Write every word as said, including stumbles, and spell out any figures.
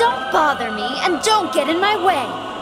Don't bother me and don't get in my way.